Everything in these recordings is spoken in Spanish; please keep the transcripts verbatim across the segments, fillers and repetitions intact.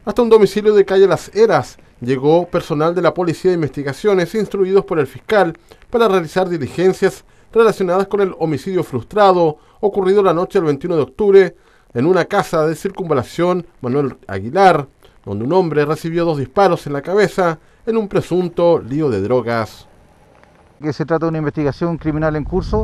Hasta un domicilio de calle Las Heras llegó personal de la Policía de Investigaciones instruidos por el fiscal para realizar diligencias relacionadas con el homicidio frustrado ocurrido la noche del veintiuno de octubre en una casa de Circunvalación Manuel Aguilar, donde un hombre recibió dos disparos en la cabeza en un presunto lío de drogas. Que se trata de una investigación criminal en curso,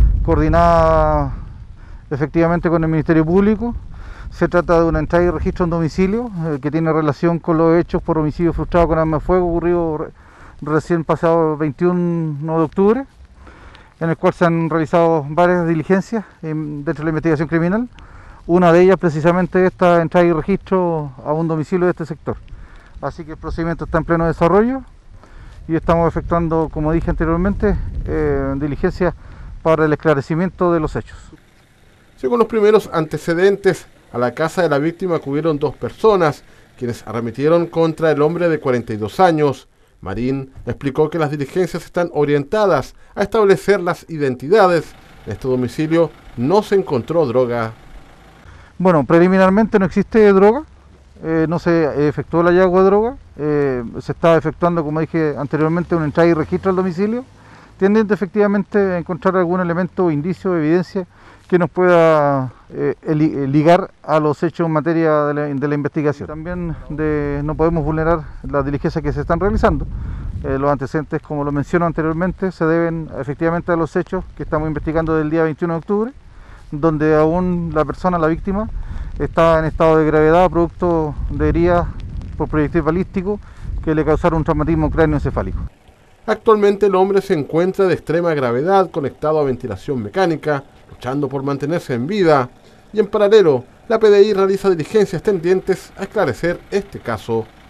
coordinada efectivamente con el Ministerio Público. Se trata de una entrada y registro en domicilio eh, que tiene relación con los hechos por homicidio frustrado con arma de fuego ocurrido re recién pasado veintiuno de octubre, en el cual se han realizado varias diligencias eh, dentro de la investigación criminal. Una de ellas precisamente esta entrada y registro a un domicilio de este sector. Así que el procedimiento está en pleno desarrollo y estamos efectuando, como dije anteriormente, eh, diligencias para el esclarecimiento de los hechos. Según los primeros antecedentes, a la casa de la víctima acudieron dos personas, quienes arremetieron contra el hombre de cuarenta y dos años. Marín explicó que las diligencias están orientadas a establecer las identidades. En este domicilio no se encontró droga. Bueno, preliminarmente no existe droga, eh, no se efectuó el hallazgo de droga, eh, se está efectuando, como dije anteriormente, una entrada y registro al domicilio, tienden efectivamente a encontrar algún elemento, indicio, evidencia que nos pueda eh, ligar a los hechos en materia de la, de la investigación. También de, no podemos vulnerar las diligencias que se están realizando. Eh, los antecedentes, como lo menciono anteriormente, se deben efectivamente a los hechos que estamos investigando del día veintiuno de octubre, donde aún la persona, la víctima, está en estado de gravedad producto de heridas por proyectil balístico que le causaron un traumatismo cráneoencefálico. Actualmente el hombre se encuentra de extrema gravedad, conectado a ventilación mecánica, luchando por mantenerse en vida, y en paralelo, la P D I realiza diligencias tendientes a esclarecer este caso.